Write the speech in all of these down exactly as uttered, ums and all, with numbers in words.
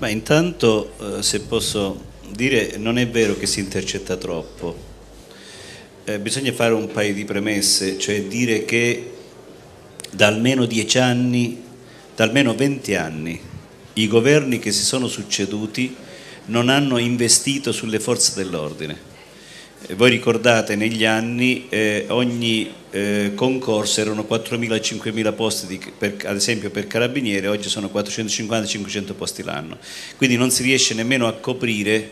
Ma intanto, eh, se posso dire, non è vero che si intercetta troppo. Eh, bisogna fare un paio di premesse, cioè dire che da almeno dieci anni, da almeno venti anni, i governi che si sono succeduti non hanno investito sulle forze dell'ordine. Eh, voi ricordate, negli anni eh, ogni eh, concorso erano quattromila cinquemila posti, di, per, ad esempio per carabinieri, oggi sono quattrocentocinquanta cinquecento posti l'anno. Quindi non si riesce nemmeno a coprire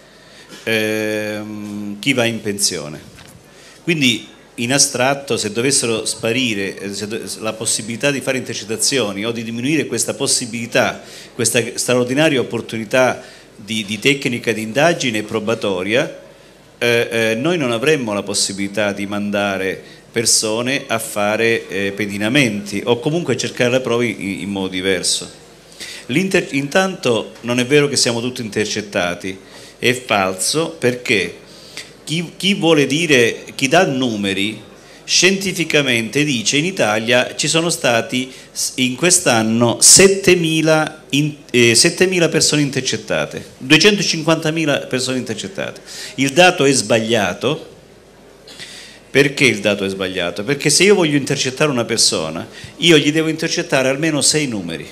ehm, chi va in pensione. Quindi in astratto, se dovessero sparire se do, la possibilità di fare intercettazioni o di diminuire questa possibilità, questa straordinaria opportunità di, di tecnica di indagine probatoria, eh, eh, noi non avremmo la possibilità di mandare persone a fare eh, pedinamenti o comunque cercare la prova in, in modo diverso. Intanto non è vero che siamo tutti intercettati, è falso, perché Chi, chi vuole dire, chi dà numeri, scientificamente dice in Italia ci sono stati in quest'anno settemila eh, persone intercettate, duecentocinquantamila persone intercettate. Il dato è sbagliato. Perché il dato è sbagliato? Perché se io voglio intercettare una persona, io gli devo intercettare almeno sei numeri.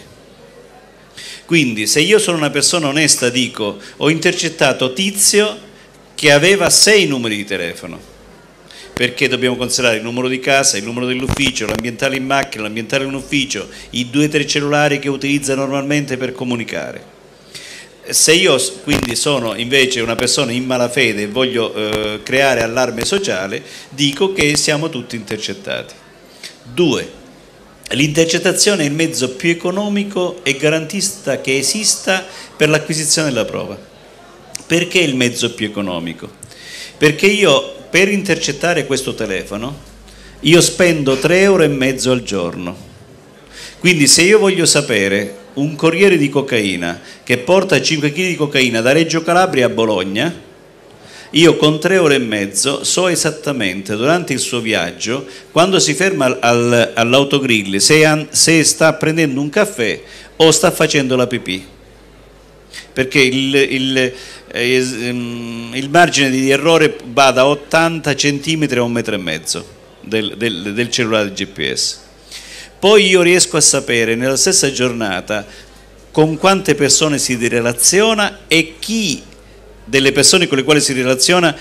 Quindi se io sono una persona onesta dico ho intercettato Tizio che aveva sei numeri di telefono, perché dobbiamo considerare il numero di casa, il numero dell'ufficio, l'ambientale in macchina, l'ambientale in ufficio, i due o tre cellulari che utilizza normalmente per comunicare. Se io quindi sono invece una persona in malafede e voglio eh, creare allarme sociale, dico che siamo tutti intercettati. Due, l'intercettazione è il mezzo più economico e garantista che esista per l'acquisizione della prova. Perché il mezzo più economico? Perché io per intercettare questo telefono io spendo tre euro e mezzo al giorno. Quindi se io voglio sapere un corriere di cocaina che porta cinque chili di cocaina da Reggio Calabria a Bologna, io con tre euro e mezzo so esattamente durante il suo viaggio, quando si ferma al, all'autogrill, se, se sta prendendo un caffè o sta facendo la pipì. Perché il, il, il margine di errore va da ottanta centimetri a un metro e mezzo del, del, del cellulare G P S. Poi io riesco a sapere nella stessa giornata con quante persone si relaziona e chi delle persone con le quali si relaziona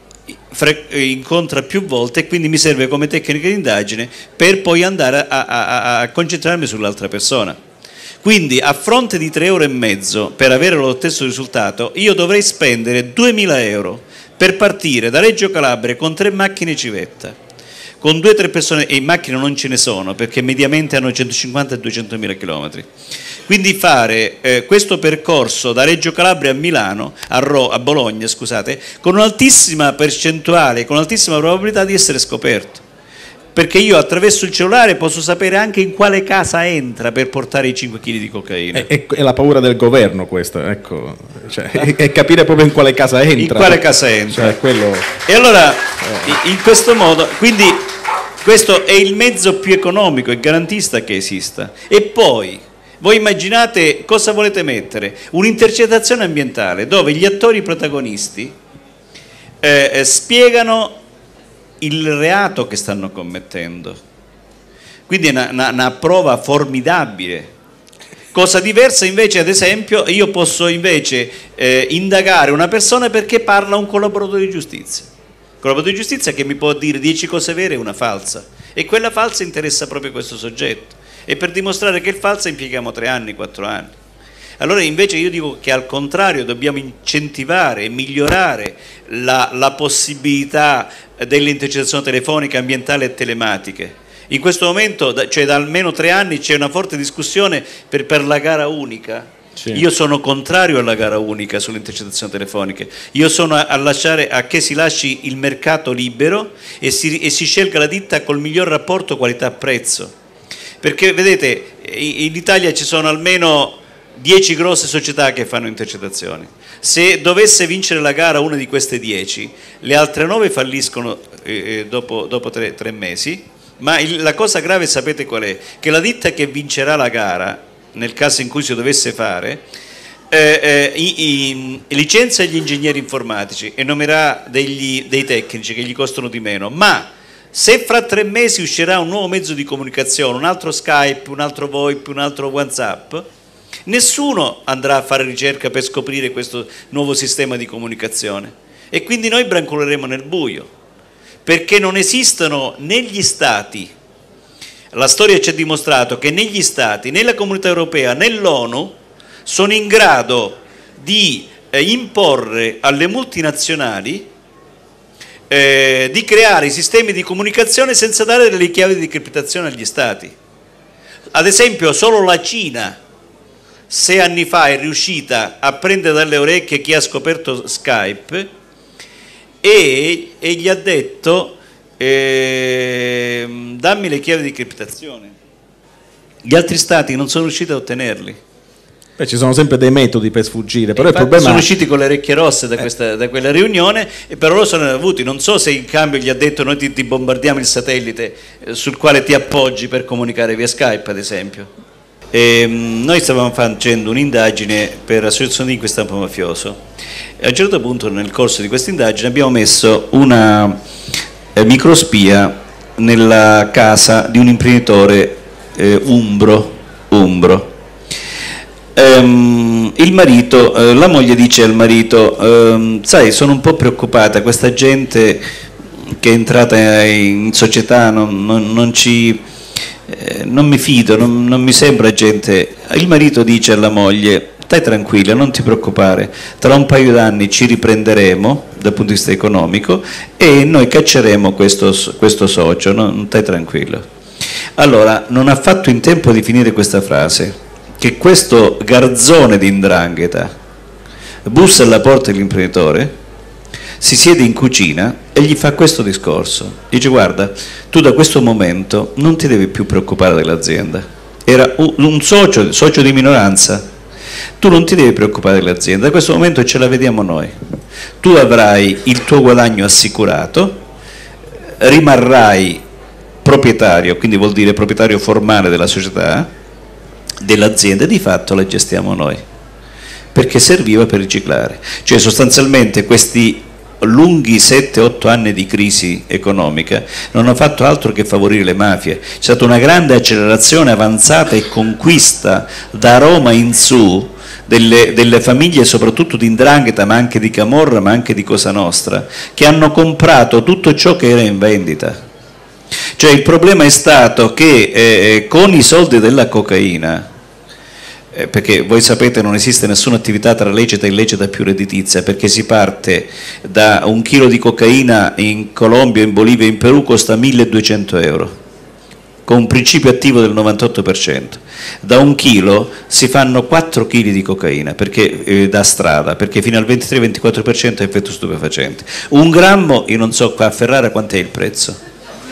incontra più volte, e quindi mi serve come tecnica di indagine per poi andare a, a, a concentrarmi sull'altra persona. Quindi a fronte di tre euro e mezzo per avere lo stesso risultato io dovrei spendere duemila euro per partire da Reggio Calabria con tre macchine civetta, con due o tre persone, e in macchina non ce ne sono perché mediamente hanno centocinquanta e duecentomila chilometri. Quindi fare eh, questo percorso da Reggio Calabria a Milano, a, Ro, a Bologna, scusate, con un'altissima percentuale, con un'altissima probabilità di essere scoperto. Perché io attraverso il cellulare posso sapere anche in quale casa entra per portare i cinque chili di cocaina. È, è, è la paura del governo questa, ecco, cioè, è, è capire proprio in quale casa entra. In quale casa entra. Cioè, quello... E allora, eh. in questo modo, quindi questo è il mezzo più economico e garantista che esista. E poi, voi immaginate cosa volete mettere? Un'intercettazione ambientale dove gli attori protagonisti eh, spiegano il reato che stanno commettendo, quindi è una, una, una prova formidabile. Cosa diversa invece, ad esempio, io posso invece eh, indagare una persona perché parla un collaboratore di giustizia, collaboratore di giustizia che mi può dire dieci cose vere e una falsa, e quella falsa interessa proprio questo soggetto, e per dimostrare che è falsa impieghiamo tre anni, quattro anni. Allora invece io dico che al contrario dobbiamo incentivare e migliorare la, la possibilità delle intercettazioni telefoniche, ambientali e telematiche. In questo momento, cioè da almeno tre anni, c'è una forte discussione per, per la gara unica. Sì. Io sono contrario alla gara unica sulle intercettazioni telefoniche. Io sono a, a, lasciare, a che si lasci il mercato libero e si, e si scelga la ditta col miglior rapporto qualità-prezzo. Perché vedete, in Italia ci sono almeno dieci grosse società che fanno intercettazioni. Se dovesse vincere la gara una di queste dieci, le altre nove falliscono eh, dopo, dopo tre, tre mesi, ma il, la cosa grave sapete qual è? Che la ditta che vincerà la gara, nel caso in cui si dovesse fare, eh, eh, i, i, licenzia gli ingegneri informatici e nomerà degli, dei tecnici che gli costano di meno, ma se fra tre mesi uscirà un nuovo mezzo di comunicazione, un altro Skype, un altro VoIP, un altro WhatsApp, nessuno andrà a fare ricerca per scoprire questo nuovo sistema di comunicazione e quindi noi brancoleremo nel buio, perché non esistono negli Stati, la storia ci ha dimostrato che negli Stati, nella Comunità Europea, nell'ONU sono in grado di eh, imporre alle multinazionali eh, di creare i sistemi di comunicazione senza dare delle chiavi di criptazione agli Stati. Ad esempio solo la Cina sei anni fa è riuscita a prendere dalle orecchie chi ha scoperto Skype e, e gli ha detto eh, dammi le chiavi di criptazione. Gli altri stati non sono riusciti a ottenerli. Beh, ci sono sempre dei metodi per sfuggire, però il problema... sono usciti con le orecchie rosse da, questa, da quella riunione e per loro sono avuti, non so se in cambio gli ha detto noi ti, ti bombardiamo il satellite eh, sul quale ti appoggi per comunicare via Skype ad esempio. E, mh, noi stavamo facendo un'indagine per associazione di stampo mafioso e a un certo punto nel corso di questa indagine abbiamo messo una eh, microspia nella casa di un imprenditore eh, umbro, umbro. Um, il marito, uh, la moglie dice al marito um, sai, sono un po' preoccupata, questa gente che è entrata in società non, non, non ci eh, non mi fido, non, non mi sembra gente. Il marito dice alla moglie stai tranquilla, non ti preoccupare, tra un paio d'anni ci riprenderemo dal punto di vista economico e noi cacceremo questo, questo socio, non stai tranquillo. Allora non ha fatto in tempo di finire questa frase che questo garzone di 'ndrangheta bussa alla porta dell'imprenditore, si siede in cucina e gli fa questo discorso. Dice guarda, tu da questo momento non ti devi più preoccupare dell'azienda. Era un socio, socio di minoranza. Tu non ti devi preoccupare dell'azienda, da questo momento ce la vediamo noi. Tu avrai il tuo guadagno assicurato, rimarrai proprietario, quindi vuol dire proprietario formale della società, dell'azienda, di fatto la gestiamo noi perché serviva per riciclare, cioè sostanzialmente questi lunghi sette otto anni di crisi economica non hanno fatto altro che favorire le mafie. C'è stata una grande accelerazione, avanzata e conquista da Roma in su delle, delle famiglie soprattutto di 'ndrangheta ma anche di Camorra ma anche di Cosa Nostra che hanno comprato tutto ciò che era in vendita. Cioè il problema è stato che eh, con i soldi della cocaina, eh, perché voi sapete non esiste nessuna attività tra lecita e illecita più redditizia, perché si parte da un chilo di cocaina in Colombia, in Bolivia e in Perù costa milleduecento euro, con un principio attivo del novantotto per cento. Da un chilo si fanno quattro chili di cocaina perché, eh, da strada, perché fino al ventitré ventiquattro per cento è effetto stupefacente. Un grammo, io non so qua a Ferrara quant'è il prezzo.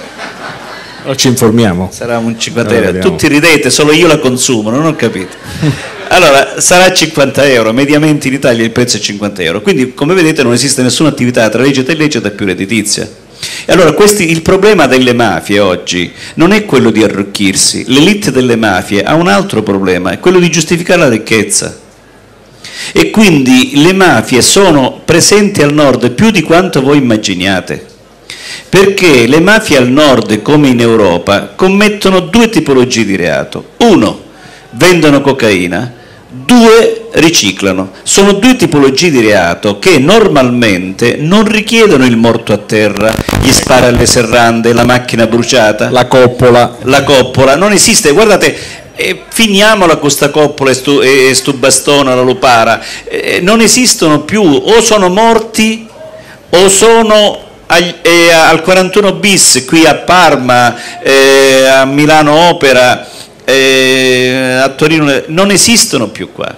O ci informiamo. Sarà un cinquanta euro. Tutti ridete, solo io la consumo, non ho capito. Allora, sarà cinquanta euro, mediamente in Italia il prezzo è cinquanta euro. Quindi, come vedete, non esiste nessuna attività tra lecita e illecita più redditizia. E allora, questi, il problema delle mafie oggi non è quello di arricchirsi. L'elite delle mafie ha un altro problema, è quello di giustificare la ricchezza. E quindi le mafie sono presenti al nord più di quanto voi immaginiate. Perché le mafie al nord, come in Europa, commettono due tipologie di reato. Uno, vendono cocaina, due, riciclano. Sono due tipologie di reato che normalmente non richiedono il morto a terra, gli spara alle serrande, la macchina bruciata. La coppola. La coppola, non esiste, guardate, eh, finiamola con sta coppola e stu, e stu bastone alla lupara. Eh, non esistono più, o sono morti o sono... al quarantuno bis qui a Parma, eh, a Milano Opera, eh, a Torino, non esistono più qua.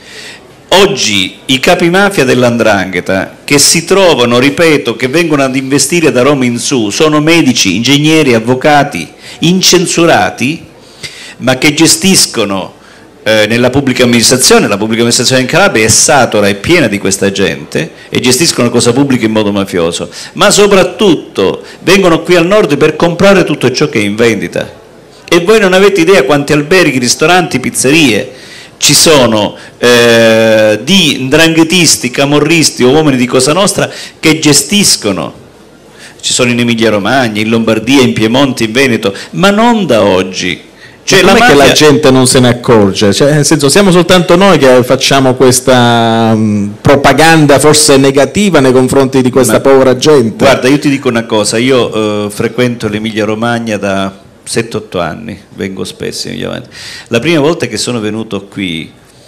Oggi i capimafia dell'Andrangheta che si trovano, ripeto, che vengono ad investire da Roma in su, sono medici, ingegneri, avvocati, incensurati, ma che gestiscono Eh, nella pubblica amministrazione. La pubblica amministrazione in Calabria è satura, è piena di questa gente e gestiscono la cosa pubblica in modo mafioso, ma soprattutto vengono qui al nord per comprare tutto ciò che è in vendita e voi non avete idea quanti alberghi, ristoranti, pizzerie ci sono eh, di ndranghetisti, camorristi o uomini di Cosa Nostra che gestiscono. Ci sono in Emilia Romagna, in Lombardia, in Piemonte, in Veneto, ma non da oggi. Cioè, non la è mafia... che la gente non se ne accorge, cioè, nel senso, siamo soltanto noi che facciamo questa um, propaganda forse negativa nei confronti di questa Ma, povera gente. Guarda, io ti dico una cosa, io eh, frequento l'Emilia Romagna da sette otto anni, vengo spesso in Emilia Romagna. La prima volta che sono venuto qui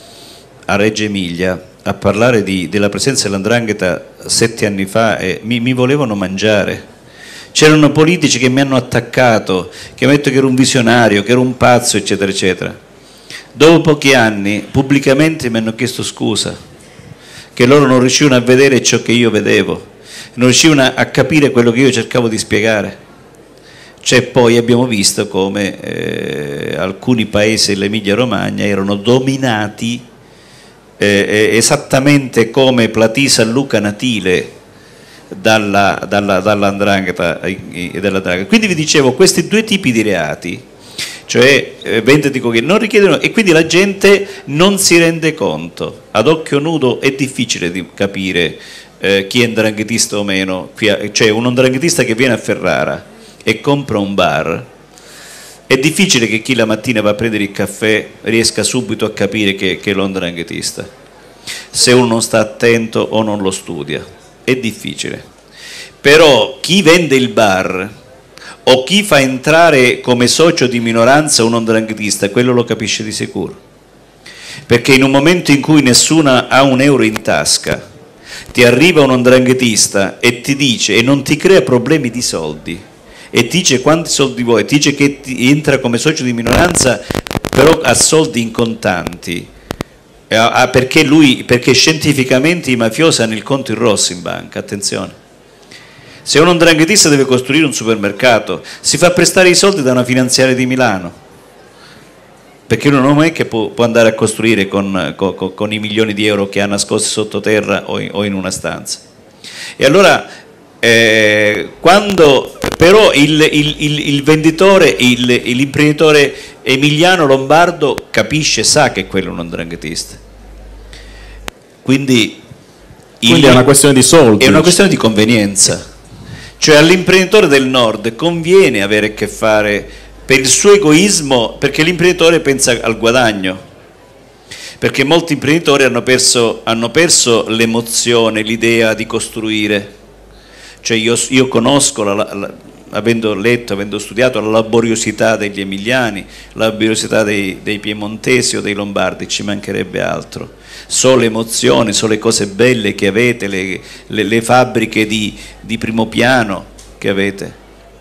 a Reggio Emilia a parlare di, della presenza dell'Andrangheta sette anni fa, eh, mi, mi volevano mangiare. C'erano politici che mi hanno attaccato, che mi hanno detto che ero un visionario, che ero un pazzo, eccetera, eccetera. Dopo pochi anni, pubblicamente mi hanno chiesto scusa, che loro non riuscivano a vedere ciò che io vedevo, non riuscivano a, a capire quello che io cercavo di spiegare. Cioè, poi abbiamo visto come eh, alcuni paesi dell'Emilia Romagna erano dominati eh, esattamente come Platì, Lucca, Natile, dalla, dalla, dall'andrangheta e dell'andrangheta. Quindi vi dicevo, questi due tipi di reati, cioè eh, vendita di cocaina, non richiedono, e quindi la gente non si rende conto. Ad occhio nudo è difficile di capire eh, chi è ndranghetista o meno. Cioè, un ndranghetista che viene a Ferrara e compra un bar, è difficile che chi la mattina va a prendere il caffè riesca subito a capire che, che è lo ndranghetista, se uno non sta attento o non lo studia. È difficile. Però chi vende il bar o chi fa entrare come socio di minoranza un ndranghetista, quello lo capisce di sicuro, perché in un momento in cui nessuno ha un euro in tasca, ti arriva un ndranghetista e ti dice, e non ti crea problemi di soldi, e ti dice quanti soldi vuoi, ti dice che ti entra come socio di minoranza però ha soldi in contanti, perché lui, perché scientificamente i mafiosi hanno il conto in rosso in banca. Attenzione, se un ndranghetista deve costruire un supermercato si fa prestare i soldi da una finanziaria di Milano, perché uno non è che può, può andare a costruire con, con, con i milioni di euro che ha nascosti sottoterra o in, o in una stanza. E allora eh, quando però il, il, il, il venditore, l'imprenditore emiliano lombardo capisce, sa che quello è un ndranghetista. Quindi, Quindi il, è una questione di soldi. È una questione di convenienza. Cioè all'imprenditore del nord conviene avere a che fare per il suo egoismo, perché l'imprenditore pensa al guadagno. Perché molti imprenditori hanno perso, hanno perso l'emozione, l'idea di costruire. Cioè io, io conosco la, la, avendo letto, avendo studiato la laboriosità degli emiliani, la laboriosità dei, dei piemontesi o dei lombardi, ci mancherebbe altro. So le emozioni, so le cose belle che avete, le, le, le fabbriche di, di primo piano che avete.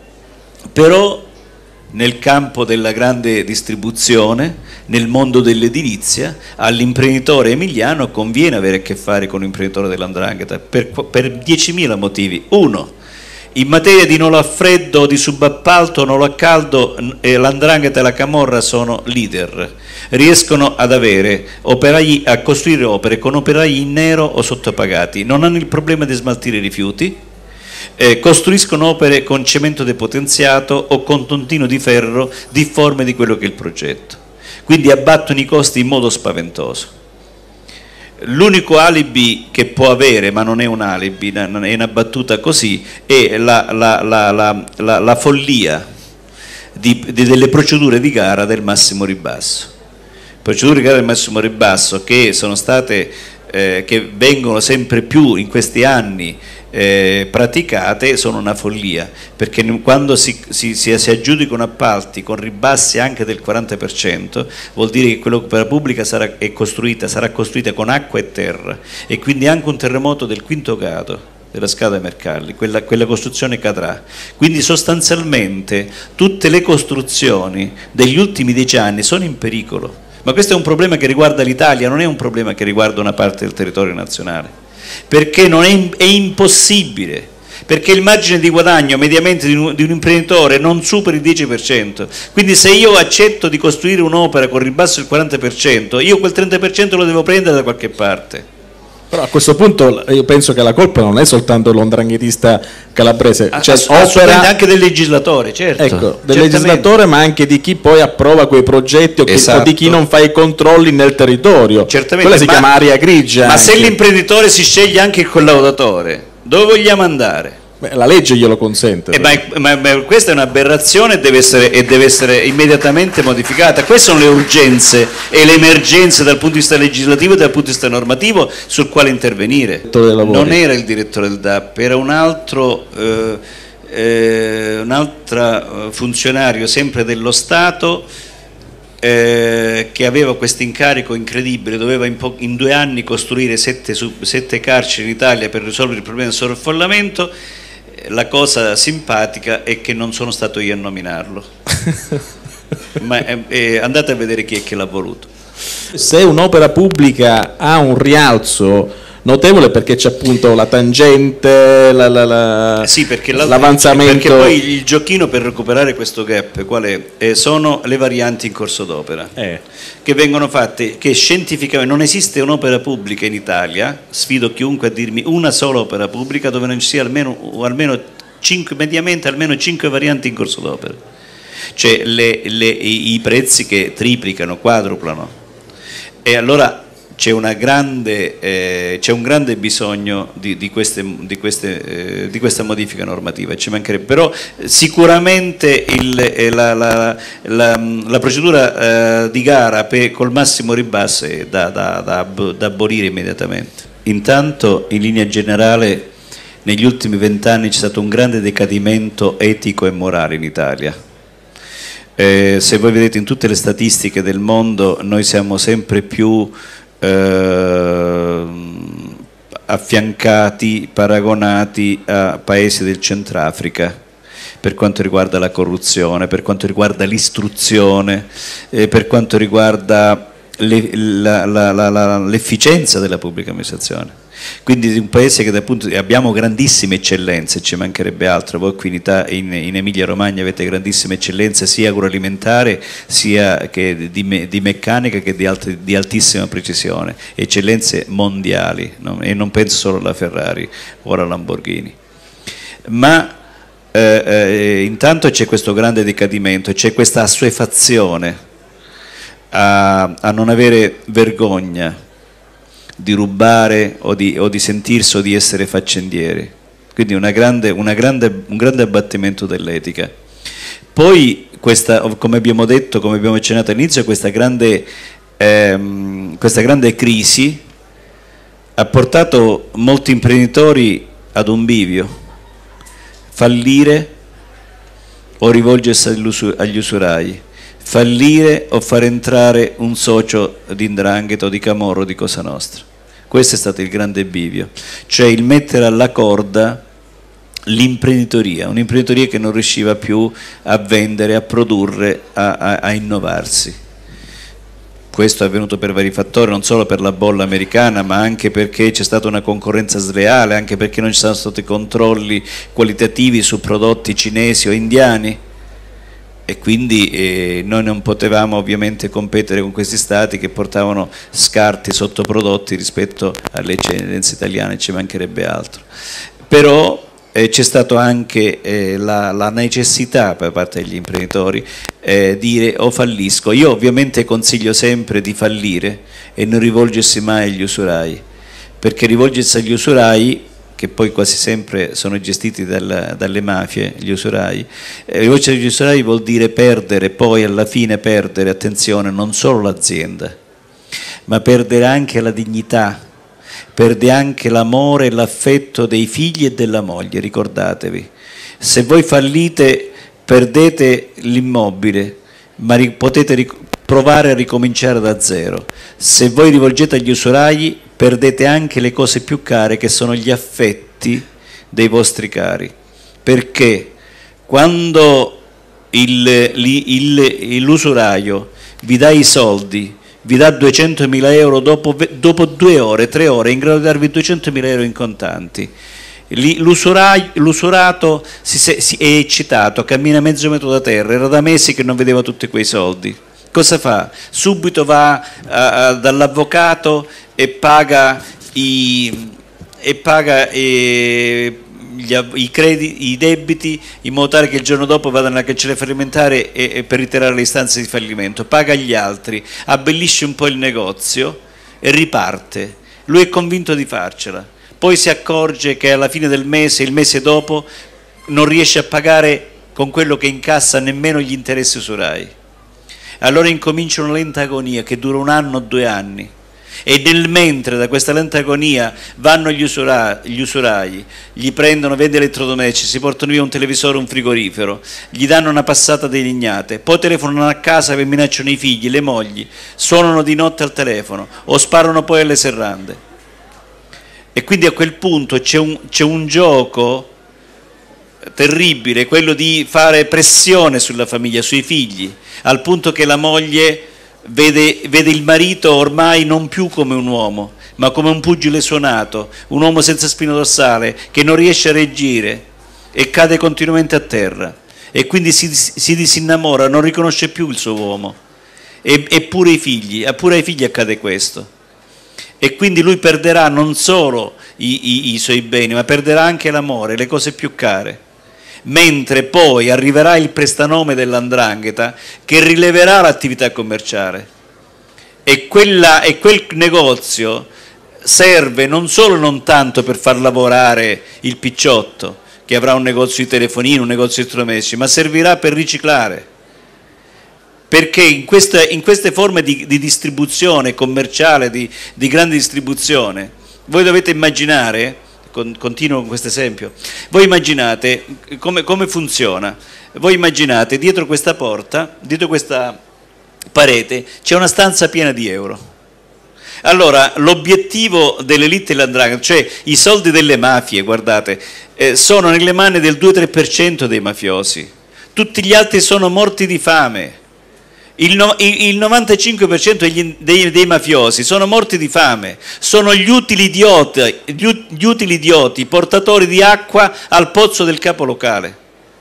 Però nel campo della grande distribuzione, nel mondo dell'edilizia, all'imprenditore emiliano conviene avere a che fare con l'imprenditore dell'andrangheta per, per diecimila motivi. Uno, in materia di nolo a freddo, di subappalto, nolo a caldo, eh, l'andrangheta e la camorra sono leader, riescono ad avere operai, a costruire opere con operai in nero o sottopagati, non hanno il problema di smaltire i rifiuti, eh, costruiscono opere con cemento depotenziato o con tontino di ferro difforme di quello che è il progetto, quindi abbattono i costi in modo spaventoso. L'unico alibi che può avere, ma non è un alibi, è una battuta così, è la, la, la, la, la, la follia di, di, delle procedure di gara del massimo ribasso. Procedure di gara del massimo ribasso che sono state, eh, che vengono sempre più in questi anni eh, praticate, sono una follia, perché quando si, si, si, si aggiudicano appalti con ribassi anche del quaranta per cento vuol dire che quell'opera pubblica sarà, è costruita, sarà costruita con acqua e terra, e quindi anche un terremoto del quinto grado della scala dei Mercalli, quella, quella costruzione cadrà. Quindi sostanzialmente tutte le costruzioni degli ultimi dieci anni sono in pericolo. Ma questo è un problema che riguarda l'Italia, non è un problema che riguarda una parte del territorio nazionale, perché non è, è impossibile, perché il margine di guadagno mediamente di un, di un imprenditore non supera il dieci per cento, quindi se io accetto di costruire un'opera con ribasso del quaranta per cento, io quel trenta per cento lo devo prendere da qualche parte, Però a questo punto io penso che la colpa non è soltanto l'ondranghetista calabrese, cioè Ass opera anche del legislatore, certo. Ecco, del legislatore, ma anche di chi poi approva quei progetti o, che, esatto. o di chi non fa i controlli nel territorio. Certamente. Quella si ma, chiama aria grigia. Ma anche. Se l'imprenditore si sceglie anche il collaudatore, dove vogliamo andare? Beh, la legge glielo consente. Eh, ma, ma, ma questa è un'aberrazione e deve essere, e deve essere immediatamente modificata. Queste sono le urgenze e le emergenze dal punto di vista legislativo e dal punto di vista normativo sul quale intervenire. Non era il direttore del D A P, era un altro eh, eh, un altro funzionario sempre dello Stato eh, che aveva questo incarico incredibile, doveva in, in due anni costruire sette, sette carceri in Italia per risolvere il problema del sovraffollamento. La cosa simpatica è che non sono stato io a nominarlo, ma è, è, andate a vedere chi è che l'ha voluto. Se un'opera pubblica ha un rialzo notevole perché c'è appunto la tangente, la, la, la, sì, perché l'avanzamento. Perché poi il giochino per recuperare questo gap qual è? Eh, sono le varianti in corso d'opera eh. che vengono fatte, che scientificamente non esiste un'opera pubblica in Italia, sfido chiunque a dirmi una sola opera pubblica dove non ci sia almeno, o almeno cinque, mediamente almeno cinque varianti in corso d'opera, cioè le, le, i, i prezzi che triplicano, quadruplano, e allora c'è una grande, eh, c'è un grande bisogno di, di, queste, di, queste, eh, di questa modifica normativa, ci mancherebbe, però sicuramente il, eh, la, la, la, la procedura eh, di gara per, col massimo ribasso è da, da, da, da abolire immediatamente. Intanto, in linea generale, negli ultimi vent'anni c'è stato un grande decadimento etico e morale in Italia. Eh, se voi vedete in tutte le statistiche del mondo, noi siamo sempre più Eh, affiancati, paragonati a paesi del Centrafrica per quanto riguarda la corruzione, per quanto riguarda l'istruzione, eh, per quanto riguarda l'efficienza della pubblica amministrazione. Quindi di un paese che appunto abbiamo grandissime eccellenze, ci mancherebbe altro. Voi qui in, in, in Emilia Romagna avete grandissime eccellenze sia agroalimentare sia che di, me, di meccanica che di, alt, di altissima precisione, eccellenze mondiali, no? E non penso solo alla Ferrari o alla Lamborghini. Ma eh, eh, intanto c'è questo grande decadimento, c'è questa assuefazione a, a non avere vergogna di rubare o di, o di sentirsi o di essere faccendieri, quindi una grande, una grande, un grande abbattimento dell'etica. Poi questa, come abbiamo detto, come abbiamo accennato all'inizio, questa grande, ehm, questa grande crisi ha portato molti imprenditori ad un bivio: fallire o rivolgersi agli usurai, fallire o far entrare un socio di 'ndrangheta o di Camorra o di Cosa Nostra. Questo è stato il grande bivio, cioè il mettere alla corda l'imprenditoria, un'imprenditoria che non riusciva più a vendere, a produrre, a, a, a innovarsi. Questo è avvenuto per vari fattori, non solo per la bolla americana, ma anche perché c'è stata una concorrenza sleale, anche perché non ci sono stati controlli qualitativi su prodotti cinesi o indiani, e quindi eh, noi non potevamo ovviamente competere con questi stati che portavano scarti sottoprodotti rispetto alle eccellenze italiane, ci mancherebbe altro. Però eh, c'è stata anche eh, la, la necessità per parte degli imprenditori eh, dire o fallisco. Io ovviamente consiglio sempre di fallire e non rivolgersi mai agli usurai, perché rivolgersi agli usurai, che poi quasi sempre sono gestiti dal, dalle mafie, gli usurai, eh, rivolgersi agli usurai vuol dire perdere, poi alla fine perdere, attenzione, non solo l'azienda, ma perdere anche la dignità, perde anche l'amore e l'affetto dei figli e della moglie, ricordatevi. Se voi fallite perdete l'immobile, ma potete provare a ricominciare da zero. Se voi rivolgete agli usurai perdete anche le cose più care, che sono gli affetti dei vostri cari, perché quando l'usuraio vi dà i soldi, vi dà duecentomila euro, dopo, dopo due ore, tre ore è in grado di darvi duecentomila euro in contanti. L'usurato si, si è eccitato, cammina mezzo metro da terra, era da mesi che non vedeva tutti quei soldi. Cosa fa? Subito va uh, dall'avvocato e paga i, e paga e, gli, i, crediti, i debiti in modo tale che il giorno dopo vada nella cancelleria fallimentare e, e per ritirare le istanze di fallimento, paga gli altri, abbellisce un po' il negozio e riparte. Lui è convinto di farcela, poi si accorge che alla fine del mese, il mese dopo, non riesce a pagare con quello che incassa nemmeno gli interessi usurai. Allora incomincia una lenta agonia che dura un anno o due anni. E nel mentre da questa lenta agonia vanno gli, usura, gli usurai, gli prendono vende elettrodomestici, si portano via un televisore, un frigorifero, gli danno una passata di legnate, poi telefonano a casa e minacciano i figli, le mogli, suonano di notte al telefono o sparano poi alle serrande. E quindi a quel punto c'è un, c'è un gioco terribile, quello di fare pressione sulla famiglia, sui figli, al punto che la moglie Vede, vede il marito ormai non più come un uomo, ma come un pugile suonato, un uomo senza spina dorsale che non riesce a reagire e cade continuamente a terra, e quindi si, si disinnamora, non riconosce più il suo uomo, e, e pure i figli, pure ai figli accade questo, e quindi lui perderà non solo i, i, i suoi beni, ma perderà anche l'amore, le cose più care. Mentre poi arriverà il prestanome dell'andrangheta che rileverà l'attività commerciale e, quella, e quel negozio serve non solo non tanto per far lavorare il picciotto che avrà un negozio di telefonino, un negozio di elettrodomestici, ma servirà per riciclare, perché in queste, in queste forme di, di distribuzione commerciale, di, di grande distribuzione, voi dovete immaginare, continuo con questo esempio, voi immaginate come, come funziona, voi immaginate dietro questa porta, dietro questa parete c'è una stanza piena di euro. Allora l'obiettivo dell'elite dell'andrangheta, cioè i soldi delle mafie, guardate, eh, sono nelle mani del due tre per cento dei mafiosi, tutti gli altri sono morti di fame. Il, no, il novantacinque per cento degli, dei, dei mafiosi sono morti di fame, sono gli utili idioti, gli, gli utili idioti, portatori di acqua al pozzo del capo locale.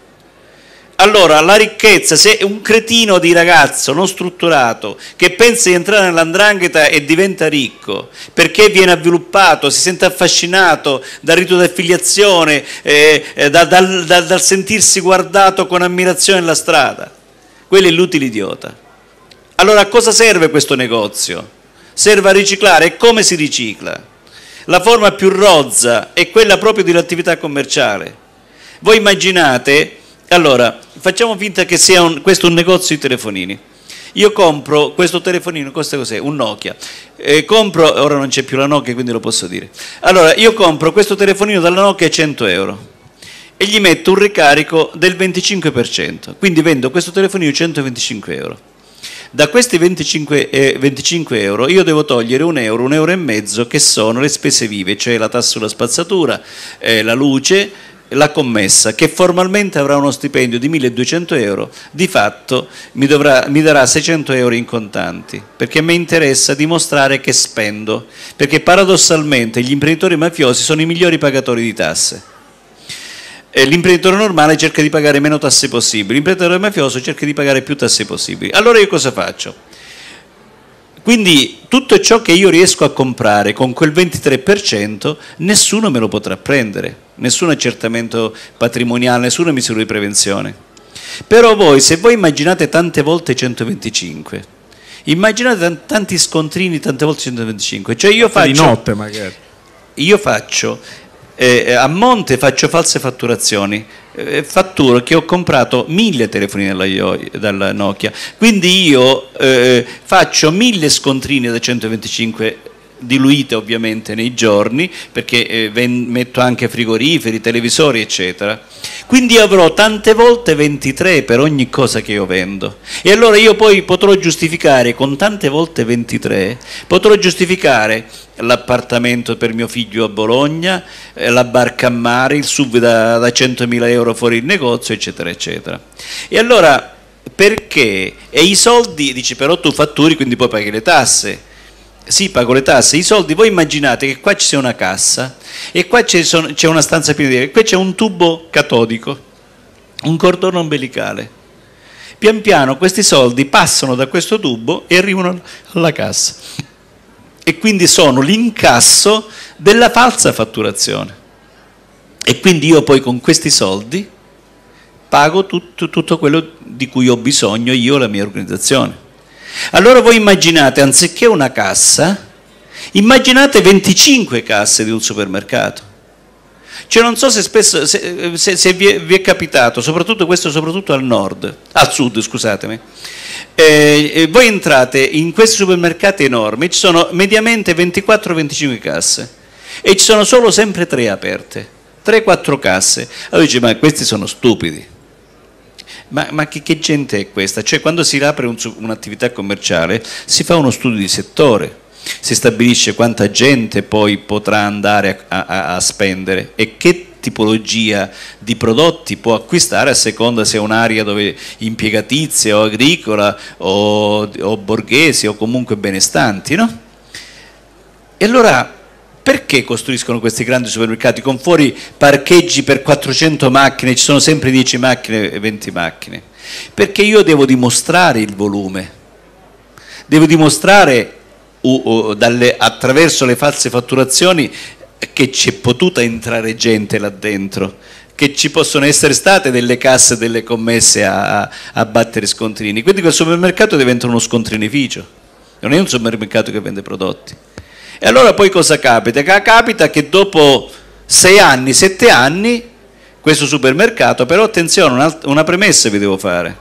Allora la ricchezza, se un cretino di ragazzo non strutturato che pensa di entrare nell'andrangheta e diventa ricco perché viene avviluppato, si sente affascinato dal rito di affiliazione, eh, eh, da, dal, dal, dal sentirsi guardato con ammirazione nella strada, quello è l'utile idiota. Allora a cosa serve questo negozio? Serve a riciclare. E come si ricicla? La forma più rozza è quella proprio dell'attività commerciale. Voi immaginate, allora, facciamo finta che sia un, questo un negozio di telefonini. Io compro questo telefonino, costa cos'è? Un Nokia. Eh, compro, ora non c'è più la Nokia, quindi lo posso dire. Allora, io compro questo telefonino dalla Nokia a cento euro. E gli metto un ricarico del venticinque per cento, quindi vendo questo telefonino centoventicinque euro. Da questi venticinque, eh, venticinque euro io devo togliere un euro, un euro e mezzo che sono le spese vive, cioè la tassa sulla spazzatura, eh, la luce, la commessa, che formalmente avrà uno stipendio di milleduecento euro, di fatto mi, dovrà, mi darà seicento euro in contanti, perché mi interessa dimostrare che spendo, perché paradossalmente gli imprenditori mafiosi sono i migliori pagatori di tasse. L'imprenditore normale cerca di pagare meno tasse possibili, l'imprenditore mafioso cerca di pagare più tasse possibili. Allora io cosa faccio? Quindi tutto ciò che io riesco a comprare con quel ventitré per cento nessuno me lo potrà prendere, nessun accertamento patrimoniale, nessuna misura di prevenzione. Però voi, se voi immaginate tante volte centoventicinque, immaginate tanti scontrini tante volte centoventicinque, cioè io faccio... Di notte magari. Io faccio... Eh, a monte faccio false fatturazioni, eh, fatturo che ho comprato mille telefoni dalla, dalla Nokia, quindi io eh, faccio mille scontrini da centoventicinque diluite ovviamente nei giorni, perché eh, metto anche frigoriferi, televisori eccetera, quindi avrò tante volte ventitré per ogni cosa che io vendo, e allora io poi potrò giustificare con tante volte ventitré, potrò giustificare l'appartamento per mio figlio a Bologna, eh, la barca a mare, il S U V da, da centomila euro fuori il negozio eccetera eccetera. E allora perché? E i soldi, dici, però tu fatturi quindi poi paghi le tasse. Sì, pago le tasse, i soldi, voi immaginate che qua ci sia una cassa e qua c'è una stanza piena di aria, qui c'è un tubo catodico, un cordone ombelicale. Pian piano questi soldi passano da questo tubo e arrivano alla cassa. E quindi sono l'incasso della falsa fatturazione. E quindi io poi con questi soldi pago tutto, tutto quello di cui ho bisogno io e la mia organizzazione. Allora voi immaginate, anziché una cassa, immaginate venticinque casse di un supermercato. Cioè non so se spesso se, se, se vi, è, vi è capitato, soprattutto questo soprattutto al nord, al sud, scusatemi. Eh, voi entrate in questi supermercati enormi, ci sono mediamente ventiquattro venticinque casse e ci sono solo sempre tre aperte, tre quattro casse. Allora dici, ma questi sono stupidi. Ma, ma che, che gente è questa? Cioè quando si apre un, un'attività commerciale si fa uno studio di settore, si stabilisce quanta gente poi potrà andare a, a, a spendere e che tipologia di prodotti può acquistare a seconda se è un'area dove impiegatizia o agricola o, o borghesi o comunque benestanti, no? E allora perché costruiscono questi grandi supermercati con fuori parcheggi per quattrocento macchine, ci sono sempre dieci macchine e venti macchine? Perché io devo dimostrare il volume, devo dimostrare uh, uh, dalle, attraverso le false fatturazioni che c'è potuta entrare gente là dentro, che ci possono essere state delle casse, delle commesse a, a battere scontrini. Quindi quel supermercato diventa uno scontrinificio, non è un supermercato che vende prodotti. E allora poi cosa capita? Capita che dopo sei anni, sette anni, questo supermercato, però attenzione, una, una premessa vi devo fare.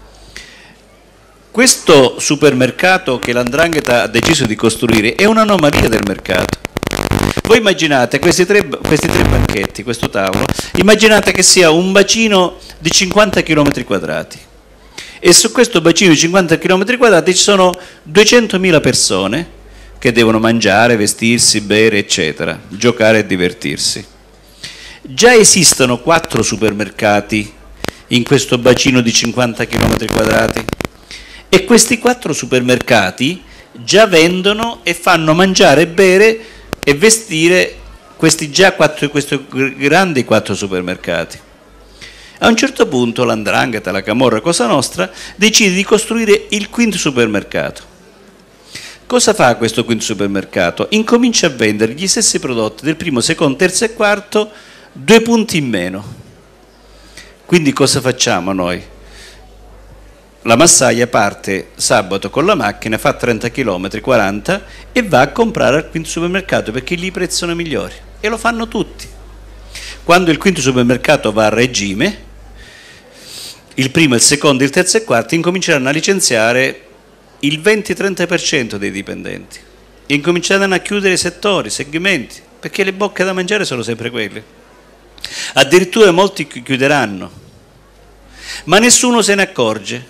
Questo supermercato che l'Andrangheta ha deciso di costruire è un'anomalia del mercato. Voi immaginate questi tre, questi tre banchetti, questo tavolo, immaginate che sia un bacino di cinquanta chilometri quadrati e su questo bacino di cinquanta chilometri quadrati ci sono duecentomila persone che devono mangiare, vestirsi, bere, eccetera, giocare e divertirsi. Già esistono quattro supermercati in questo bacino di cinquanta chilometri quadrati e questi quattro supermercati già vendono e fanno mangiare, bere e vestire questi già quattro, questi grandi quattro supermercati. A un certo punto l'Andrangheta, la Camorra, Cosa Nostra decide di costruire il quinto supermercato. Cosa fa questo quinto supermercato? Incomincia a vendere gli stessi prodotti del primo, secondo, terzo e quarto, due punti in meno. Quindi cosa facciamo noi? La Massaia parte sabato con la macchina, fa trenta chilometri, quaranta e va a comprare al quinto supermercato perché lì i prezzi sono migliori e lo fanno tutti. Quando il quinto supermercato va a regime, il primo, il secondo, il terzo e il quarto incominceranno a licenziare il venti trenta per cento dei dipendenti e incominceranno a chiudere settori, segmenti, perché le bocche da mangiare sono sempre quelle. Addirittura molti chiuderanno, ma nessuno se ne accorge.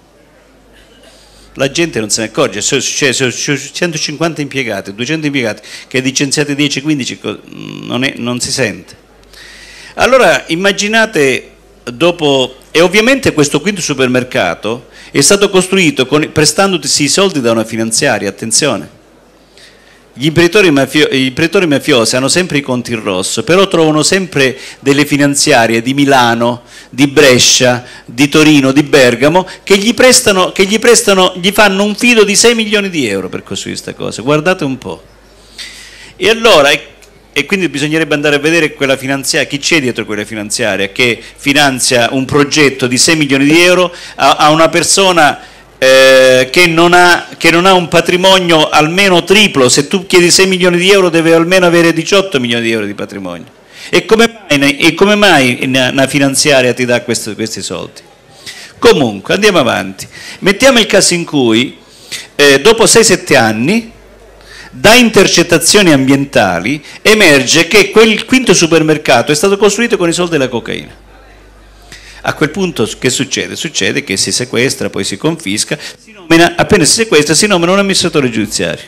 La gente non se ne accorge, se c'è centocinquanta impiegati, duecento impiegati, che licenziate dieci quindici non, è, non si sente. Allora immaginate dopo, e ovviamente questo quinto supermercato è stato costruito con, prestandoti i soldi da una finanziaria, attenzione. Gli imprenditori, mafio, gli imprenditori mafiosi hanno sempre i conti in rosso, però trovano sempre delle finanziarie di Milano, di Brescia, di Torino, di Bergamo, che gli prestano, che gli prestano, gli fanno un fido di sei milioni di euro per costruire questa cosa, guardate un po'. E allora, e quindi bisognerebbe andare a vedere quella finanziaria, chi c'è dietro quella finanziaria che finanzia un progetto di sei milioni di euro a, a una persona eh, che, non ha, che non ha un patrimonio almeno triplo. Se tu chiedi sei milioni di euro deve almeno avere diciotto milioni di euro di patrimonio. E come mai, e come mai una finanziaria ti dà questo, questi soldi? Comunque andiamo avanti, mettiamo il caso in cui eh, dopo sei sette anni da intercettazioni ambientali emerge che quel quinto supermercato è stato costruito con i soldi della cocaina. A quel punto che succede? Succede che si sequestra, poi si confisca, si nomina, appena si sequestra si nomina un amministratore giudiziario.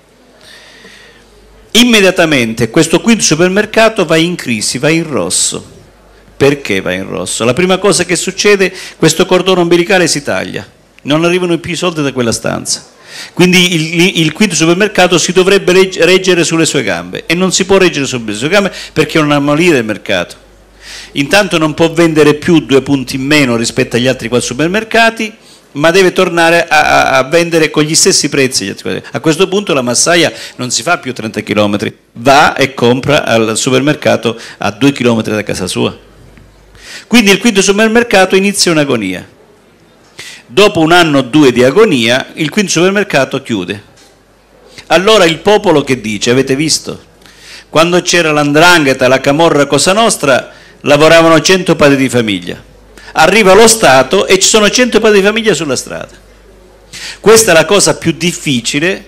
Immediatamente questo quinto supermercato va in crisi, va in rosso. Perché va in rosso? La prima cosa che succede, questo cordone ombelicale si taglia, non arrivano più i soldi da quella stanza. Quindi il, il quinto supermercato si dovrebbe reggere sulle sue gambe e non si può reggere sulle sue gambe perché è un'anomalia del mercato. Intanto non può vendere più due punti in meno rispetto agli altri quattro supermercati ma deve tornare a, a, a vendere con gli stessi prezzi. A questo punto la massaia non si fa più trenta chilometri, va e compra al supermercato a due chilometri da casa sua. Quindi il quinto supermercato inizia un'agonia. Dopo un anno o due di agonia, il quinto supermercato chiude. Allora il popolo che dice? Avete visto? Quando c'era l'Andrangheta, la Camorra, Cosa Nostra, lavoravano cento padri di famiglia. Arriva lo Stato e ci sono cento padri di famiglia sulla strada. Questa è la cosa più difficile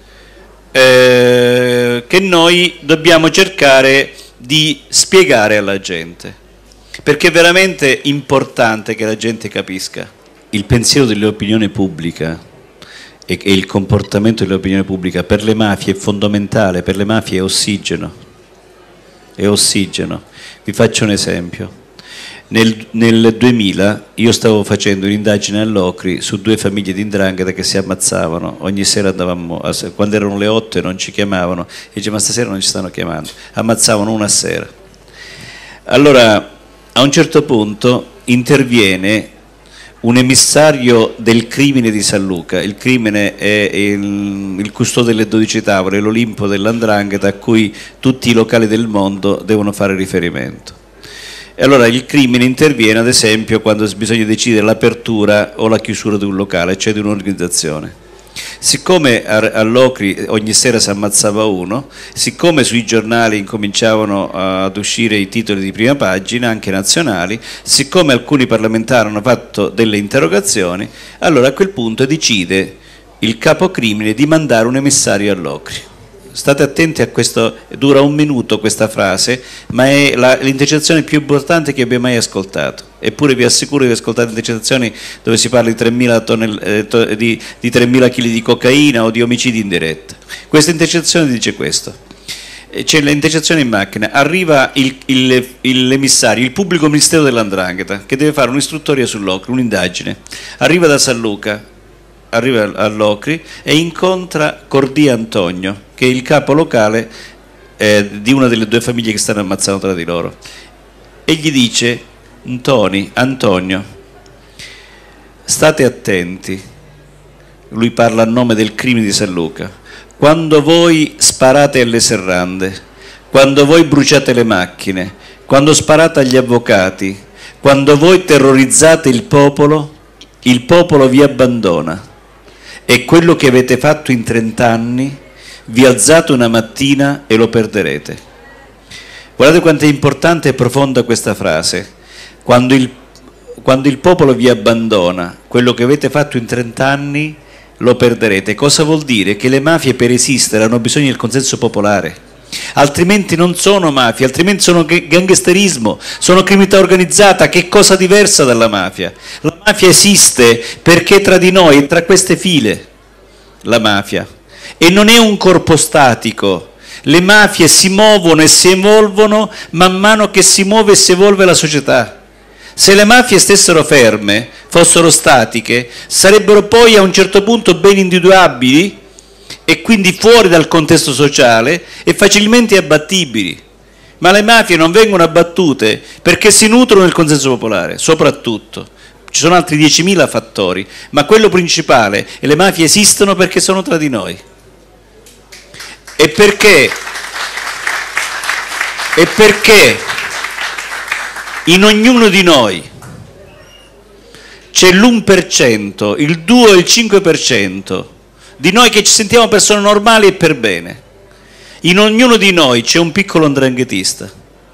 eh, che noi dobbiamo cercare di spiegare alla gente, perché è veramente importante che la gente capisca. Il pensiero dell'opinione pubblica e il comportamento dell'opinione pubblica per le mafie è fondamentale, per le mafie è ossigeno, è ossigeno. Vi faccio un esempio. Nel, nel duemila io stavo facendo un'indagine all'Ocri su due famiglie di 'ndrangheta che si ammazzavano, ogni sera andavamo, a, quando erano le otto non ci chiamavano, e dice ma stasera non ci stanno chiamando, ammazzavano una a sera. Allora a un certo punto interviene un emissario del crimine di San Luca. Il crimine è il, il custode delle dodici tavole, l'Olimpo dell'Andrangheta a cui tutti i locali del mondo devono fare riferimento. E allora il crimine interviene ad esempio quando bisogna decidere l'apertura o la chiusura di un locale, cioè di un'organizzazione. Siccome all'Ocri ogni sera si ammazzava uno, siccome sui giornali incominciavano ad uscire i titoli di prima pagina, anche nazionali, siccome alcuni parlamentari hanno fatto delle interrogazioni, allora a quel punto decide il capocrimine di mandare un emissario all'Ocri. State attenti a questo, dura un minuto questa frase, ma è l'intercettazione più importante che abbia mai ascoltato. Eppure vi assicuro di ascoltare intercettazioni dove si parla di tremila chili di cocaina o di omicidi in diretta. Questa intercettazione dice questo. C'è l'intercettazione in macchina, arriva l'emissario, il, il, il pubblico ministero dell'Andrangheta, che deve fare un'istruttoria sull'Ocri, un'indagine. Arriva da San Luca, arriva all'Ocri e incontra Cordia Antonio, che è il capo locale eh, di una delle due famiglie che stanno ammazzando tra di loro, e gli dice: Antoni, Antonio, state attenti, lui parla a nome del crimine di San Luca, quando voi sparate alle serrande, quando voi bruciate le macchine, quando sparate agli avvocati, quando voi terrorizzate il popolo, il popolo vi abbandona, e quello che avete fatto in trent'anni vi alzate una mattina e lo perderete. Guardate quanto è importante e profonda questa frase. Quando il, quando il popolo vi abbandona, quello che avete fatto in trent'anni lo perderete. Cosa vuol dire? Che le mafie per esistere hanno bisogno del consenso popolare, altrimenti non sono mafie, altrimenti sono gangsterismo, sono criminalità organizzata, che è cosa diversa dalla mafia. La mafia esiste perché tra di noi, tra queste file, la mafia, e non è un corpo statico. Le mafie si muovono e si evolvono man mano che si muove e si evolve la società. Se le mafie stessero ferme, fossero statiche, sarebbero poi a un certo punto ben individuabili e quindi fuori dal contesto sociale e facilmente abbattibili. Ma le mafie non vengono abbattute perché si nutrono del consenso popolare, soprattutto. Ci sono altri diecimila fattori, ma quello principale è: le mafie esistono perché sono tra di noi. E perché? E perché in ognuno di noi c'è l'uno per cento, il due o il cinque per cento di noi che ci sentiamo persone normali e per bene. In ognuno di noi c'è un piccolo ndranghetista,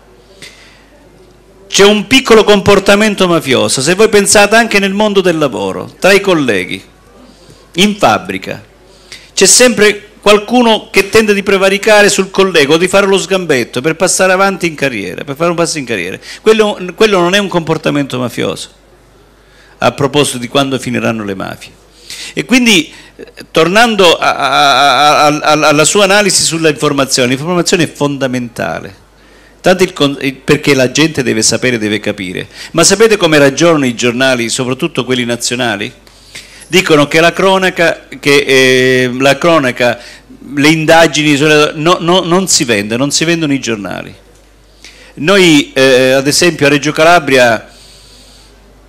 c'è un piccolo comportamento mafioso. Se voi pensate anche nel mondo del lavoro, tra i colleghi, in fabbrica, c'è sempre qualcuno che tende di prevaricare sul collega o di fare lo sgambetto per passare avanti in carriera, per fare un passo in carriera. Quello, quello non è un comportamento mafioso, a proposito di quando finiranno le mafie. E quindi, tornando a, a, a, alla sua analisi sulla informazione, l'informazione è fondamentale, tanto il, perché la gente deve sapere, deve capire. Ma sapete come ragionano i giornali, soprattutto quelli nazionali? Dicono che la cronaca, che, eh, la cronaca le indagini, no, no, non si vende, non si vendono i giornali. Noi, eh, ad esempio, a Reggio Calabria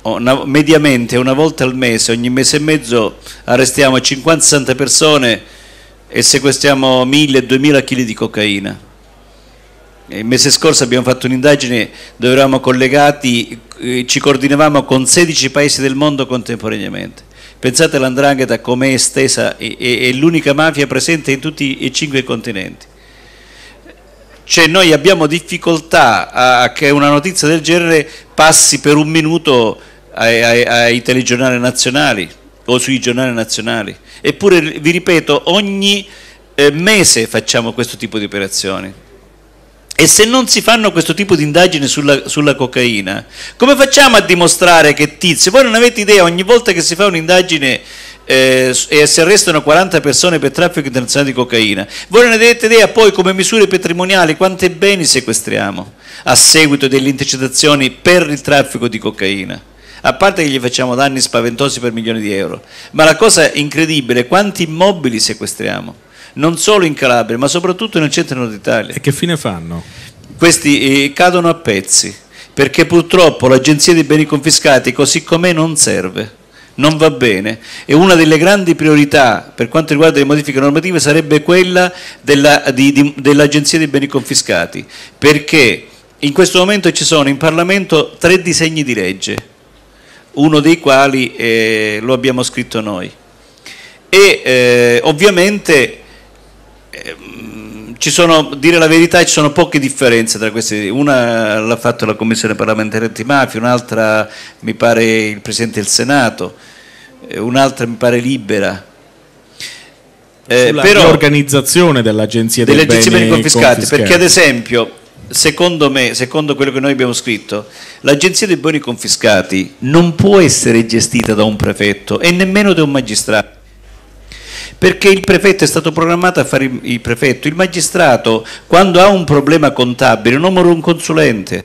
una, mediamente una volta al mese, ogni mese e mezzo, arrestiamo cinquanta sessanta persone e sequestriamo mille duemila chili di cocaina. Il mese scorso abbiamo fatto un'indagine dove eravamo collegati, eh, ci coordinavamo con sedici paesi del mondo contemporaneamente. Pensate all''ndrangheta come è estesa, è l'unica mafia presente in tutti e cinque i continenti. Cioè noi abbiamo difficoltà a che una notizia del genere passi per un minuto ai, ai, ai telegiornali nazionali o sui giornali nazionali. Eppure, vi ripeto, ogni eh, mese facciamo questo tipo di operazioni. E se non si fanno questo tipo di indagini sulla, sulla cocaina, come facciamo a dimostrare che tizio? Voi non avete idea, ogni volta che si fa un'indagine eh, e si arrestano quaranta persone per traffico internazionale di cocaina, voi non avete idea poi come misure patrimoniali quanti beni sequestriamo a seguito delle intercettazioni per il traffico di cocaina. A parte che gli facciamo danni spaventosi per milioni di euro, ma la cosa incredibile è quanti immobili sequestriamo. Non solo in Calabria, ma soprattutto nel centro nord Italia. E che fine fanno? Questi eh, cadono a pezzi, perché purtroppo l'Agenzia dei beni confiscati così com'è non serve, non va bene. E una delle grandi priorità per quanto riguarda le modifiche normative sarebbe quella della, di, di, dell'Agenzia dei beni confiscati, perché in questo momento ci sono in Parlamento tre disegni di legge, uno dei quali eh, lo abbiamo scritto noi. E eh, ovviamente ci sono, dire la verità, ci sono poche differenze tra queste. Una l'ha fatto la Commissione parlamentare antimafia, un'altra mi pare il Presidente del Senato, un'altra mi pare Libera. Eh, però l'organizzazione dell'Agenzia dei beni confiscati, confiscati, perché ad esempio, secondo me, secondo quello che noi abbiamo scritto, l'Agenzia dei beni confiscati non può essere gestita da un prefetto e nemmeno da un magistrato. Perché il prefetto è stato programmato a fare il prefetto, il magistrato quando ha un problema contabile nomina un consulente,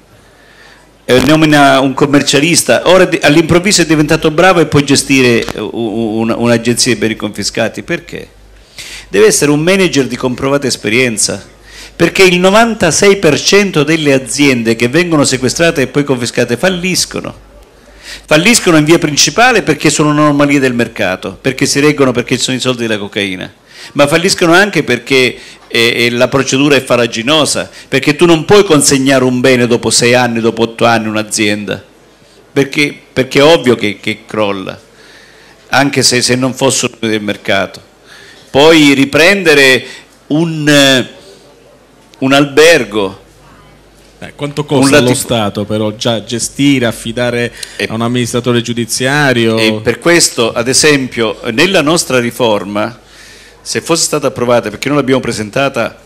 eh, nomina un commercialista, ora all'improvviso è diventato bravo e può gestire un'agenzia di beni confiscati. Perché? Deve essere un manager di comprovata esperienza, perché il novantasei per cento delle aziende che vengono sequestrate e poi confiscate falliscono. Falliscono in via principale perché sono anomalie del mercato, perché si reggono perché ci sono i soldi della cocaina, ma falliscono anche perché eh, la procedura è farraginosa, perché tu non puoi consegnare un bene dopo sei anni, dopo otto anni un'azienda, perché, perché è ovvio che, che crolla, anche se, se non fossero del mercato. Poi riprendere un, un albergo. Eh, quanto costa allo Stato però già gestire, affidare e, a un amministratore giudiziario? E per questo, ad esempio, nella nostra riforma, se fosse stata approvata, perché noi l'abbiamo presentata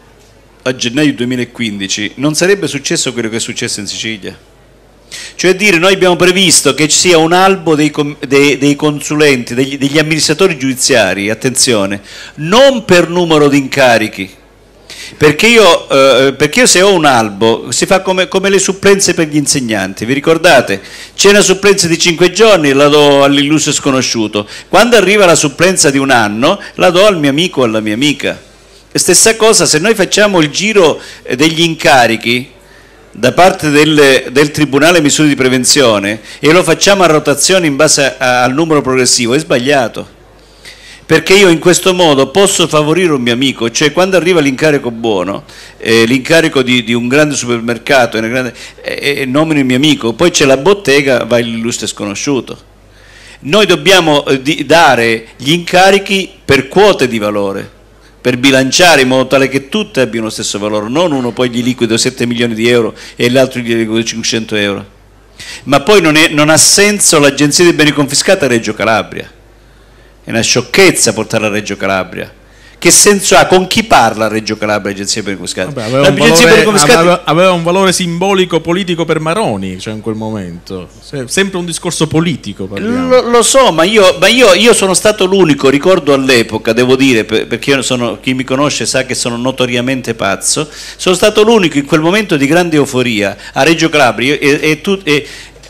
a gennaio duemilaquindici, non sarebbe successo quello che è successo in Sicilia. Cioè dire, noi abbiamo previsto che ci sia un albo dei, dei, dei consulenti, degli, degli amministratori giudiziari, attenzione, non per numero di incarichi. Perché io, eh, perché io se ho un albo si fa come, come le supplenze per gli insegnanti, vi ricordate? C'è una supplenza di cinque giorni, la do all'illustre sconosciuto, quando arriva la supplenza di un anno la do al mio amico o alla mia amica. E stessa cosa, se noi facciamo il giro degli incarichi da parte del, del Tribunale Misure di Prevenzione e lo facciamo a rotazione in base a, al numero progressivo, è sbagliato. Perché io in questo modo posso favorire un mio amico, cioè quando arriva l'incarico buono, eh, l'incarico di, di un grande supermercato, una grande, eh, eh, nomino il mio amico, poi c'è la bottega, va l'illustre sconosciuto. Noi dobbiamo eh, di, dare gli incarichi per quote di valore, per bilanciare in modo tale che tutte abbiano lo stesso valore, non uno poi gli liquido sette milioni di euro e l'altro gli liquido cinquecento euro. Ma poi non, è, non ha senso l'Agenzia dei beni confiscati a Reggio Calabria. È una sciocchezza portarla a Reggio Calabria. Che senso ha? Con chi parla a Reggio Calabria l'Agenzia dei beni confiscati? Vabbè, aveva, un valore, confiscati... aveva, aveva un valore simbolico politico per Maroni, cioè in quel momento. Sempre un discorso politico. Lo, lo so, ma, io, ma io, io sono stato l'unico, ricordo all'epoca, devo dire, perché io sono, chi mi conosce sa che sono notoriamente pazzo, sono stato l'unico in quel momento di grande euforia a Reggio Calabria e, e, tu, e,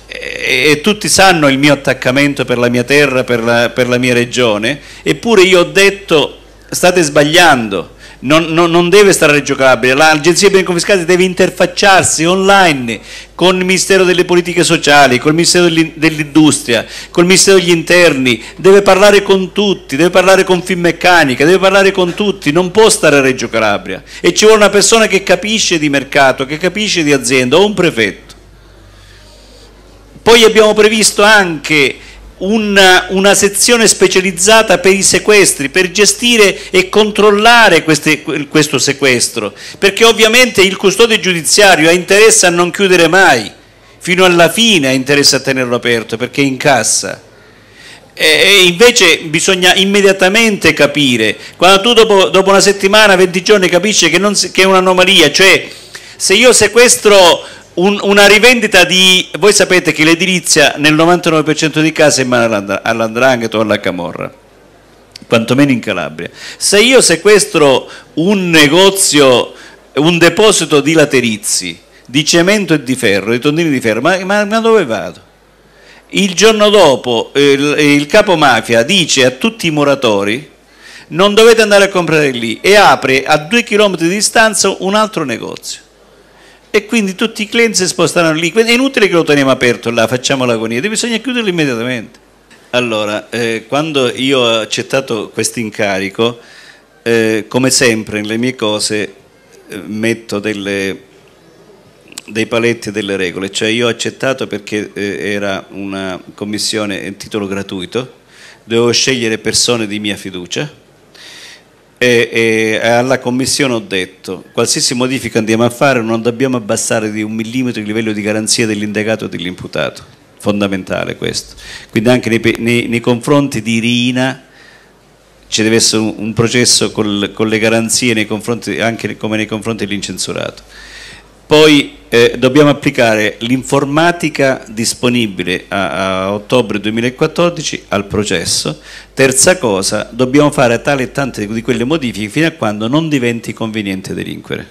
e tutti sanno il mio attaccamento per la mia terra, per la, per la mia regione, eppure io ho detto state sbagliando, non, non, non deve stare a Reggio Calabria, l'Agenzia dei Beni Confiscati deve interfacciarsi online con il Ministero delle Politiche Sociali, col Ministero dell'Industria, col Ministero degli Interni, deve parlare con tutti, deve parlare con Finmeccanica, deve parlare con tutti, non può stare a Reggio Calabria, e ci vuole una persona che capisce di mercato, che capisce di azienda, o un prefetto. Poi abbiamo previsto anche Una, una sezione specializzata per i sequestri, per gestire e controllare queste, questo sequestro, perché ovviamente il custode giudiziario ha interesse a non chiudere mai, fino alla fine ha interesse a tenerlo aperto perché incassa. E invece bisogna immediatamente capire, quando tu dopo, dopo una settimana, venti giorni capisci che, non, che è un'anomalia, cioè se io sequestro Un, una rivendita di, voi sapete che l'edilizia nel novantanove per cento di casi è in mano all'andrangheta o alla camorra, quantomeno in Calabria. Se io sequestro un negozio, un deposito di laterizi, di cemento e di ferro, di tondini di ferro, ma, ma, ma dove vado? Il giorno dopo il, il capo mafia dice a tutti i muratori: non dovete andare a comprare lì, e apre a due chilometri di distanza un altro negozio. E quindi tutti i clienti si sposteranno lì. È inutile che lo teniamo aperto là, facciamo l'agonia, bisogna chiuderlo immediatamente. Allora, eh, quando io ho accettato questo incarico, eh, come sempre nelle mie cose eh, metto delle, dei paletti e delle regole, cioè io ho accettato perché eh, era una commissione a titolo gratuito, dovevo scegliere persone di mia fiducia. E, e alla Commissione ho detto: qualsiasi modifica andiamo a fare non dobbiamo abbassare di un millimetro il livello di garanzia dell'indagato e dell'imputato, fondamentale questo. Quindi anche nei, nei, nei confronti di Rina ci deve essere un, un processo col, con le garanzie nei confronti, anche come nei confronti dell'incensurato. Poi eh, dobbiamo applicare l'informatica disponibile a, a ottobre duemilaquattordici al processo. Terza cosa, dobbiamo fare tale e tante di quelle modifiche fino a quando non diventi conveniente delinquere.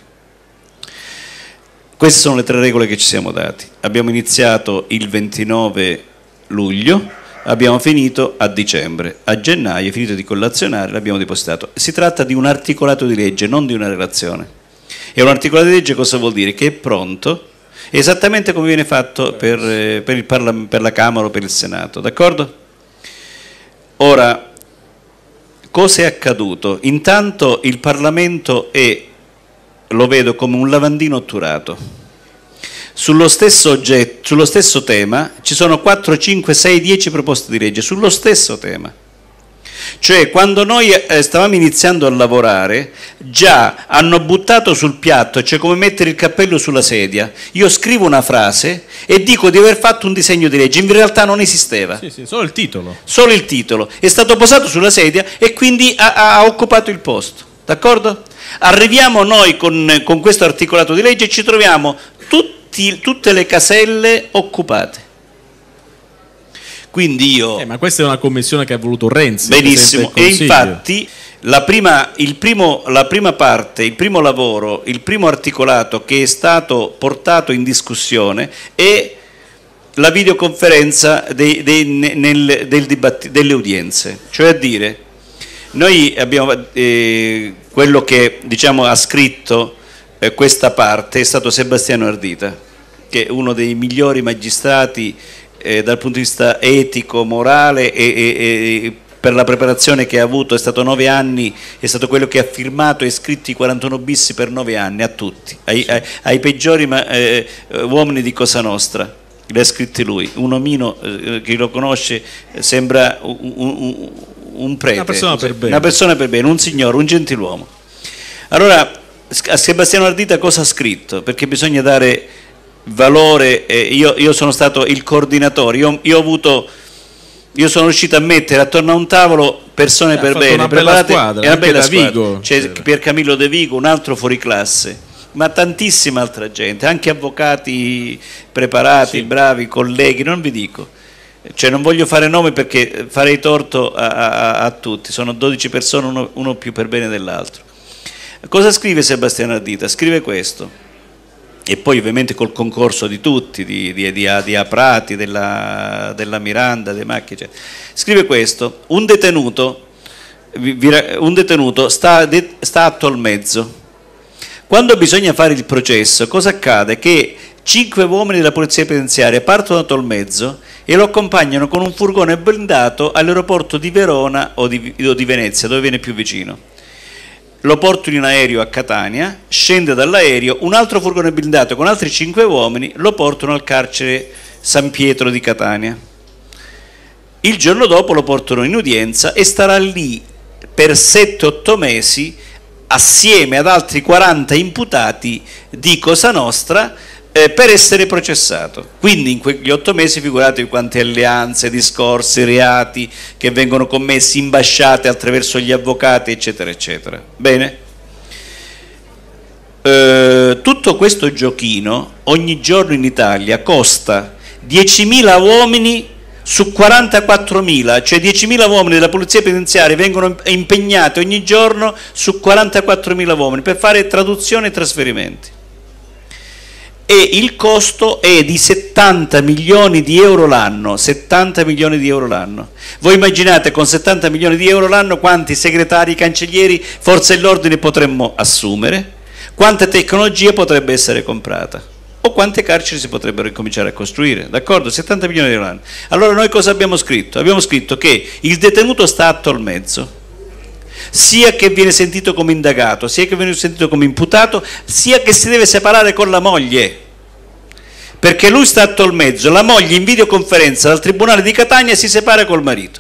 Queste sono le tre regole che ci siamo dati. Abbiamo iniziato il ventinove luglio, abbiamo finito a dicembre. A gennaio, finito di collazionare, l'abbiamo depositato. Si tratta di un articolato di legge, non di una relazione. E un articolato di legge cosa vuol dire? Che è pronto, esattamente come viene fatto per, per, il Parla- per la Camera o per il Senato, d'accordo? Ora, cosa è accaduto? Intanto il Parlamento è, lo vedo come un lavandino otturato. Sullo stesso oggetto, sullo stesso tema ci sono quattro, cinque, sei, dieci proposte di legge, sullo stesso tema. Cioè, quando noi eh, stavamo iniziando a lavorare, già hanno buttato sul piatto, cioè come mettere il cappello sulla sedia. Io scrivo una frase e dico di aver fatto un disegno di legge, in realtà non esisteva. Sì, sì, solo il titolo. Solo il titolo. È stato posato sulla sedia e quindi ha, ha occupato il posto. D'accordo? Arriviamo noi con, con questo articolato di legge e ci troviamo tutti, tutte le caselle occupate. Quindi io... Eh, ma questa è una commissione che ha voluto Renzi. Benissimo, e infatti la prima, il primo, la prima parte, il primo lavoro, il primo articolato che è stato portato in discussione è la videoconferenza dei, dei, nel, del delle udienze, cioè a dire, noi abbiamo, eh, quello che diciamo ha scritto eh, questa parte è stato Sebastiano Ardita, che è uno dei migliori magistrati Eh, dal punto di vista etico, morale e, e, e per la preparazione che ha avuto, è stato nove anni, è stato quello che ha firmato e scritto i quarantuno bis per nove anni a tutti, ai, ai, ai peggiori ma, eh, uomini di Cosa Nostra, li ha scritti lui, un omino, eh, chi lo conosce sembra un, un, un prete, una persona per bene, una persona per bene, un signore, un gentiluomo. Allora a Sebastiano Ardita cosa ha scritto? Perché bisogna dare valore, eh, io, io sono stato il coordinatore, io, io ho avuto, io sono riuscito a mettere attorno a un tavolo persone per bene, una preparate, bella squadra, è una bella squadra. C'è Piercamillo De Vigo, un altro fuori classe, ma tantissima altra gente, anche avvocati preparati, sì, bravi, colleghi, non vi dico, cioè non voglio fare nomi perché farei torto a, a, a tutti, sono dodici persone, uno, uno più per bene dell'altro. Cosa scrive Sebastiano Ardita? Scrive questo. E poi ovviamente col concorso di tutti, di, di, di, di Aprati, della, della Miranda, dei Macchi, eccetera. Scrive questo: un detenuto un detenuto sta, sta a Tolmezzo. Quando bisogna fare il processo, cosa accade? Che cinque uomini della polizia penitenziaria partono da Tolmezzo e lo accompagnano con un furgone blindato all'aeroporto di Verona o di, o di Venezia, dove viene più vicino. Lo portano in aereo a Catania, scende dall'aereo, un altro furgone blindato con altri cinque uomini lo portano al carcere San Pietro di Catania. Il giorno dopo lo portano in udienza e starà lì per sette otto mesi assieme ad altri quaranta imputati di Cosa Nostra eh, per essere processato. Quindi in quegli otto mesi figuratevi quante alleanze, discorsi, reati che vengono commessi, imbasciate attraverso gli avvocati, eccetera, eccetera. Bene? Eh, tutto questo giochino ogni giorno in Italia costa diecimila uomini su quarantaquattromila, cioè diecimila uomini della polizia penitenziaria vengono impegnati ogni giorno su quarantaquattromila uomini per fare traduzione e trasferimenti. E il costo è di settanta milioni di euro l'anno, settanta milioni di euro l'anno. Voi immaginate con settanta milioni di euro l'anno quanti segretari, cancellieri, forze dell'ordine potremmo assumere, quanta tecnologia potrebbe essere comprata, o quante carceri si potrebbero incominciare a costruire, d'accordo? settanta milioni di euro l'anno. Allora noi cosa abbiamo scritto? Abbiamo scritto che il detenuto sta a Tolmezzo, sia che viene sentito come indagato, sia che viene sentito come imputato, sia che si deve separare con la moglie, perché lui sta a Tolmezzo, la moglie in videoconferenza dal Tribunale di Catania si separa col marito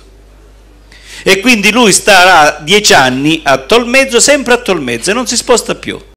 e quindi lui starà dieci anni a Tolmezzo, sempre a Tolmezzo, e non si sposta più.